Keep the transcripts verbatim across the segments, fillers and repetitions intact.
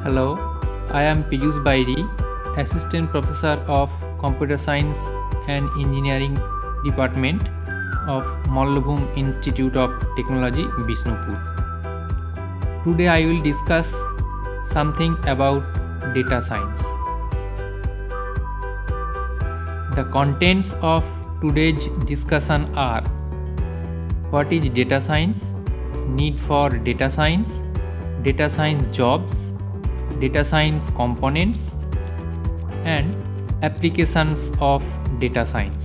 Hello, I am Piyush Bairi, Assistant Professor of Computer Science and Engineering Department of Mallabhum Institute of Technology, Bishnupur. Today I will discuss something about data science. The contents of today's discussion are: what is data science, need for data science, data science jobs, data science components, and applications of data science.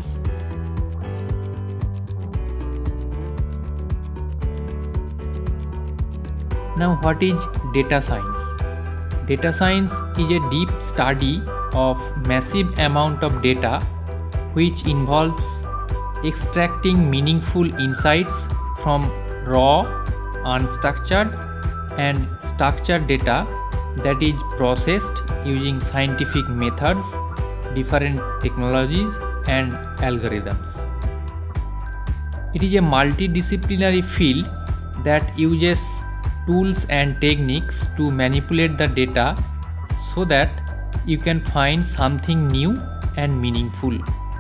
Now, what is data science? Data science is a deep study of massive amount of data which involves extracting meaningful insights from raw, unstructured, and structured data that is processed using scientific methods, different technologies, and algorithms. It is a multidisciplinary field that uses tools and techniques to manipulate the data so that you can find something new and meaningful.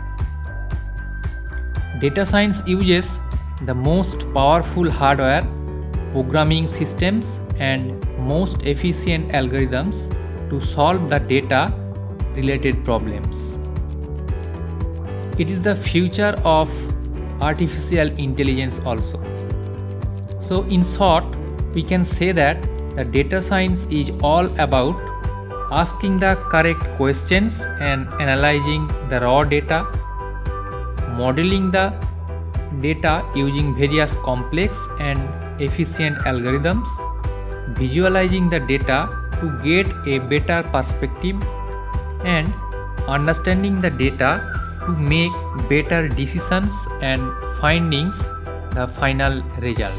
Data science uses the most powerful hardware, programming systems, and most efficient algorithms to solve the data related problems. It is the future of artificial intelligence also. So in short, we can say that the data science is all about asking the correct questions and analyzing the raw data, modeling the data using various complex and efficient algorithms, visualizing the data to get a better perspective, and understanding the data to make better decisions and findings the final result.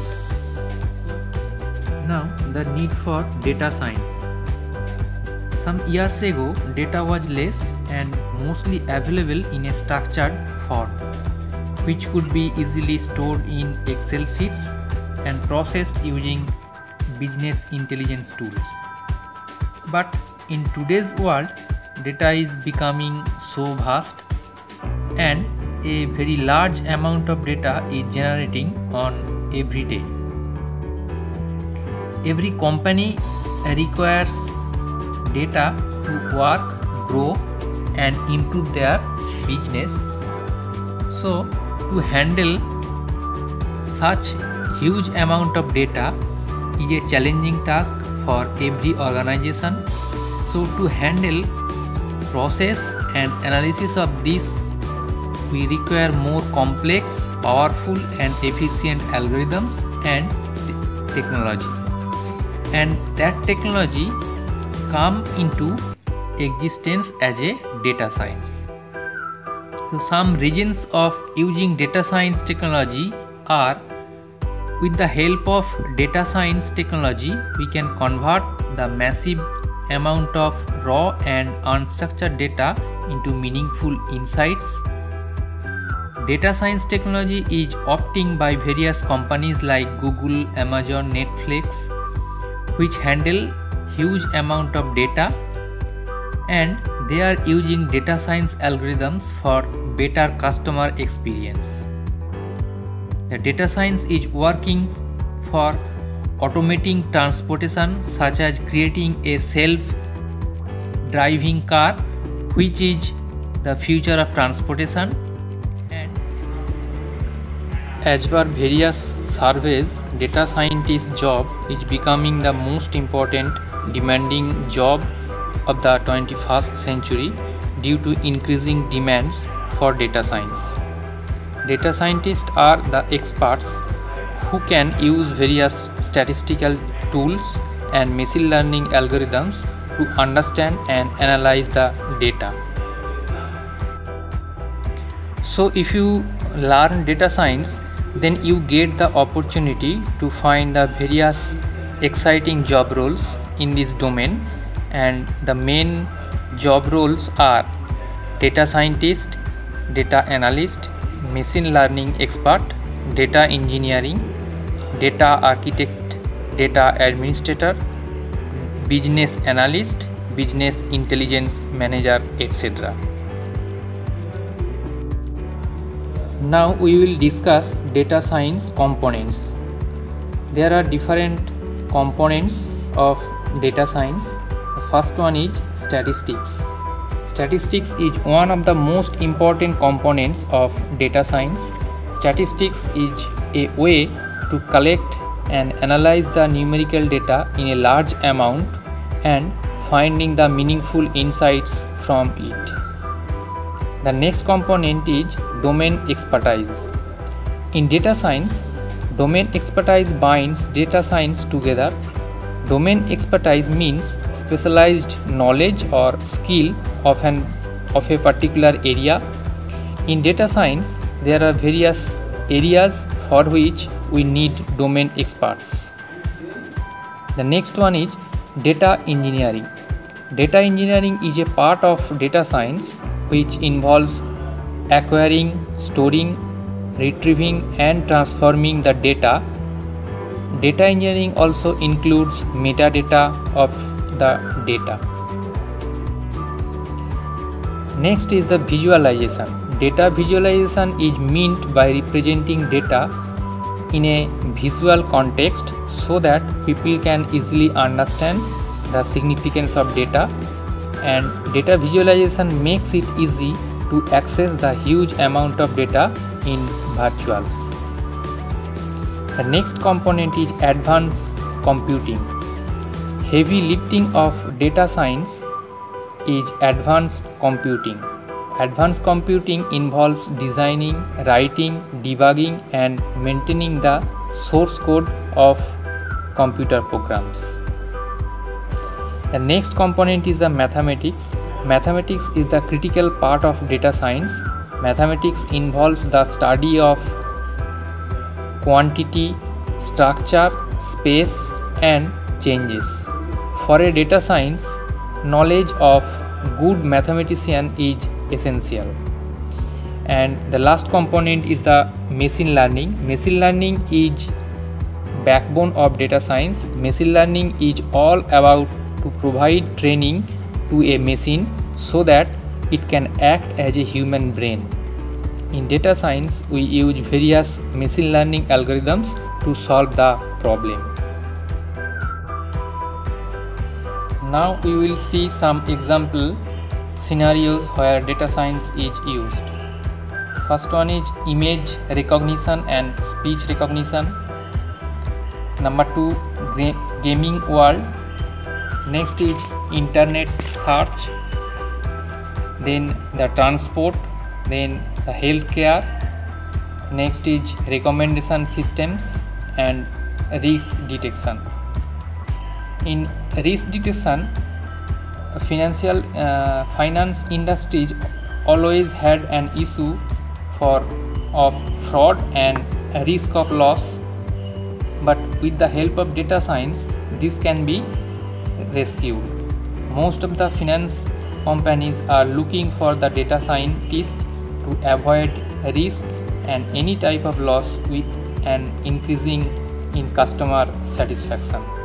Now, the need for data science. Some years ago, data was less and mostly available in a structured form, which could be easily stored in Excel sheets and processed using business intelligence tools. But in today's world, data is becoming so vast and a very large amount of data is generating on every day. Every company requires data to work, grow, and improve their business. So, to handle such huge amount of data is a challenging task for every organization. So, to handle process and analysis of this, we require more complex, powerful, and efficient algorithms and technology. And that technology come into existence as a data science. So some reasons of using data science technology are: with the help of data science technology, we can convert the massive amount of raw and unstructured data into meaningful insights. Data science technology is opting by various companies like Google, Amazon, Netflix, which handle huge amount of data, and they are using data science algorithms for better customer experience. The data science is working for automating transportation, such as creating a self-driving car, which is the future of transportation. And as per various surveys, data scientist job is becoming the most important demanding job of the twenty-first century due to increasing demands for data science. Data scientists are the experts who can use various statistical tools and machine learning algorithms to understand and analyze the data. So if you learn data science, then you get the opportunity to find the various exciting job roles in this domain, and the main job roles are data scientist, data analyst, machine learning expert, data engineering, data architect, data administrator, business analyst, business intelligence manager, et cetera. Now we will discuss data science components. There are different components of data science. The first one is statistics. Statistics is one of the most important components of data science. Statistics is a way to collect and analyze the numerical data in a large amount and finding the meaningful insights from it. The next component is domain expertise. In data science, domain expertise binds data science together. Domain expertise means specialized knowledge or skill of an of a particular area. In data science, there are various areas for which we need domain experts. The next one is data engineering. Data engineering is a part of data science which involves acquiring, storing, retrieving and transforming the data. Data engineering also includes metadata of the data. Next is the visualization. Data visualization is meant by representing data in a visual context so that people can easily understand the significance of data, and data visualization makes it easy to access the huge amount of data in virtual. The next component is advanced computing. Heavy lifting of data science is advanced computing. Advanced computing involves designing, writing, debugging and maintaining the source code of computer programs. The next component is the mathematics. Mathematics is the critical part of data science. Mathematics involves the study of quantity, structure, space and changes. For a data science, knowledge of good mathematician is essential. And the last component is the machine learning. Machine learning is backbone of data science. Machine learning is all about to provide training to a machine so that it can act as a human brain. In data science, we use various machine learning algorithms to solve the problem. Now we will see some example scenarios where data science is used. First one is image recognition and speech recognition. Number two, gaming world. Next is internet search. Then the transport. Then the healthcare. Next is recommendation systems and risk detection. In risk detection, financial uh, finance industries always had an issue for of fraud and risk of loss, but with the help of data science this can be rescued. Most of the finance companies are looking for the data scientists to avoid risk and any type of loss with an increasing in customer satisfaction.